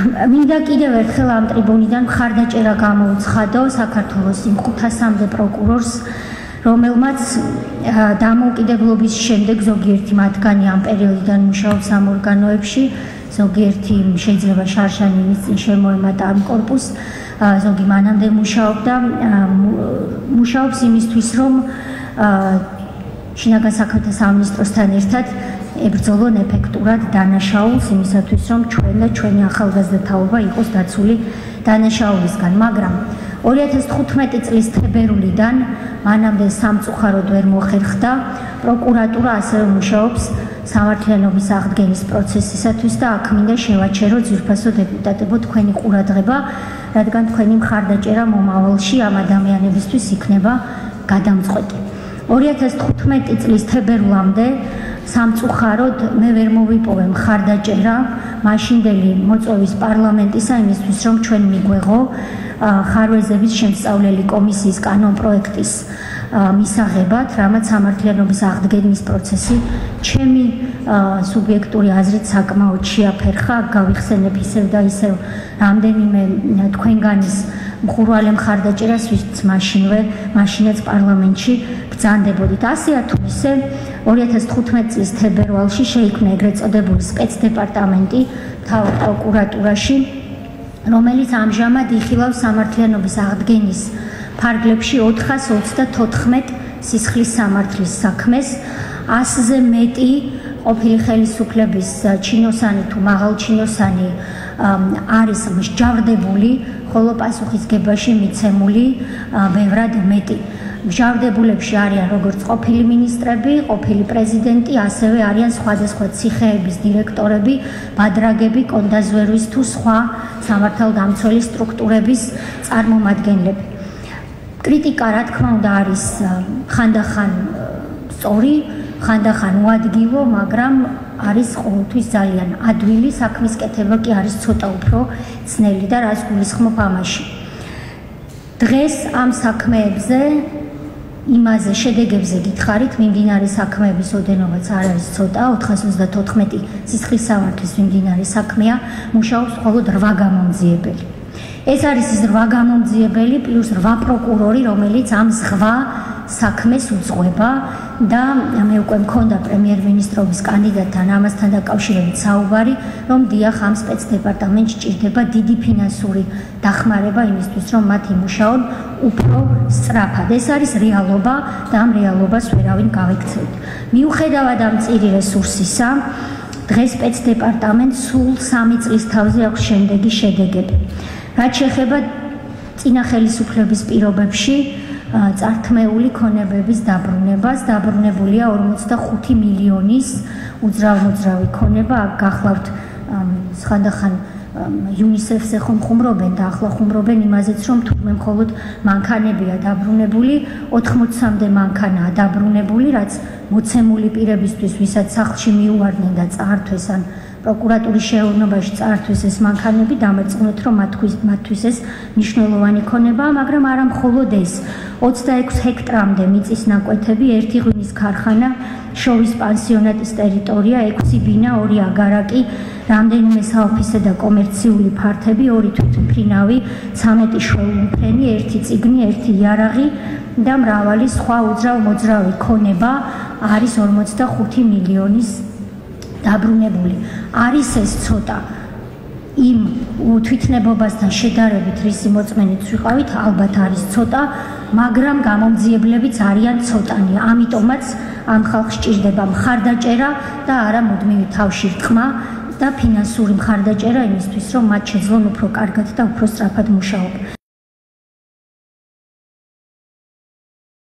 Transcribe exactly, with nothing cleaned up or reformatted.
მინდა კიდევ ერთხელ ამ ტრიბუნიდან მხარდაჭერა გამოუცხადო საქართველოს იმ ხუთასამდე პროკურორს, რომელმაც დამოუკიდებლობის შემდეგ ზოგიერთი მათგანი ამ პერიოდიდან მუშაობს ამ ორგანოებში, ზოგიერთი შეიძლება შარშანის წინ შემოემატა ამ კორპუსს, ზოგი მანამდე მუშაობდა, მუშაობს იმისთვის, რომ შინაგან საქმეთა სამინისტროსთან ერთად ებრძოლონ ეფექტურად დანაშაულს იმისათვის, რომ ჩვენ და ჩვენი ახალგაზრდა თაობა იყოს დაცული დანაშაულისგან, მაგრამ ორი ათას თხუთმეტი წლის თებერვლიდან მანამდე სამწუხაროდ ვერ მოხერხდა, პროკურატურა ასევე მუშაობს სამართლიანობის აღდგენის პროცესისათვის და აქ მინდა შევაჩერო ძვირფასო დეპუტატებო თქვენი ყურადღება, რადგან თქვენი მხარდაჭერა მომავალში ამ ადამიანებისთვის იქნება გადამწყვეტი. ორი ათას თხუთმეტი წლის თებერვლამდე სამწუხაროდ მე ვერ მოვიპოვე მხარდაჭერა მაშინდელი მოწვევის პარლამენტისა იმისთვის, რომ ჩვენ მიგვეღო ხარვეზების შემსწავლელი კომისიის კანონპროექტის მისაღებად, რამაც სამართლიანობის აღდგენის პროცესი ჩემი სუბიექტური აზრით საკმაოდ შეაფერხა, გავიხსენებ ისევ და ისევ რამდენიმე თქვენგანის მხურვალე მხარდაჭერას, ვინც მაშინვე მაშინაც პარლამენტში ბრძანდებოდით. ასეა თუ ისე ორი ათას თხუთმეტი წლის თებერვალში შეიქმნა ეგრეთ წოდებული სპეცდეპარტამენტი მთავარ პროკურატურაში, რომელიც ამჟამად იხილავს სამართლიანობის აღდგენის ფარგლებში ოთხას ოცდათოთხმეტ სისხლის სამართლის საქმეს, ასზე მეტი ყოფილი ხელისუფლების ჩინოსანი თუ მაღალჩინოსანი არის მსჯავრდებული, ხოლო პასუხისგებაში მიცემული ბევრად მეტი. მსჯავრდებულებში არიან როგორც ყოფილი მინისტრები, ყოფილი პრეზიდენტი, ასევე არიან სხვადასხვა ციხეების დირექტორები, ბადრაგები, კონდაზვერვის თუ სხვა სამართალდამცველი სტრუქტურების წარმომადგენლები. კრიტიკა, რა თქმა უნდა, არის ხანდახან სწორი, ხანდახან უადგილო, მაგრამ არის ყოველთვის ძალიან ადვილი, საქმის კეთება კი არის ცოტა უფრო ძნელი და რას გულისხმობ ამაში. დღეს ამ საქმეებზე იმაზე შედეგებზე გითხარით, მიმდინარე საქმეების ოდენობაც არ არის ცოტა, ოთხას ოცდათოთხმეტი სისხლის სამართლის მიმდინარე საქმეა, მუშაობს მხოლოდ რვა გამომძიებელი. ეს არის ის რვა გამომძიებელი პლუს რვა პროკურორი, რომელიც ამ ზღვა საქმეს უძღვება და მე უკვე მქონდა პრემიერ-მინისტრობის კანდიდატთან ამასთან დაკავშირებით საუბარი, რომ დიახ ამ სპეცდეპარტამენტს ჭირდება დიდი ფინანსური დახმარება იმისთვის, რომ მათ იმუშაონ უფრო სწრაფად. ეს არის რეალობა და ამ რეალობას ვერავინ გავექცევთ. მიუხედავად ამ წირი რესურსისა, დღეს სპეცდეპარტამენტს სულ სამი წლის თავზე აქვს შემდეგი შედეგები. რაც შეეხება წინა ხელისუფლების პირობებში წართმეული ქონებების დაბრუნებას, დაბრუნებულია ორმოცდახუთი მილიონის უძრავ-მოძრავი ქონება, აქ გახლავთ ხანდახან იუნისეფს ეხომხუმრობენ და ახლა ხუმრობენ იმაზეც, რომ თურმე მხოლოდ მანქანებია დაბრუნებული, ოთხმოცამდე მანქანაა დაბრუნებული, რაც მოცემული პირებისთვის, ვისაც სახლში მიუვარდნენ და წაართვეს ან პროკურატურის შეურნობაში წაართვეს ეს მანქანები, დამარწმუნეთ, რომ მათთვის ეს მნიშვნელოვანი ქონებაა, მაგრამ არა მხოლოდ ეს. ოცდაექვსი ჰექტრამდე მიწის ნაკვეთები, ერთი ღვინის ქარხანა, შოვის პანსიონატის ტერიტორია, ექვსი ბინა, ორი აგარაკი, რამდენიმე საოფისე და კომერციული ფართები, ორი თვითმფრინავი, ცამეტი შვეულმფრენი, ერთი წიგნი, ერთი იარაღი და მრავალი სხვა უძრავ-მოძრავი ქონება არის ორმოცდახუთი მილიონის დაბრუნებული. არის ეს ცოტა იმ თვითნებობასთან შედარებით, რისი მოწმენით ვიყავით, ალბათ არის ცოტა, მაგრამ გამომძიებლებიც არიან ცოტანი. ამიტომაც ამ ხალხს სჭირდება მხარდაჭერა და არა მუდმივი თავშირტყმა და ფინანსური მხარდაჭერა იმისთვის, რომ მათ შეძლონ უფრო კარგად და უფრო სწრაფად მუშაობა.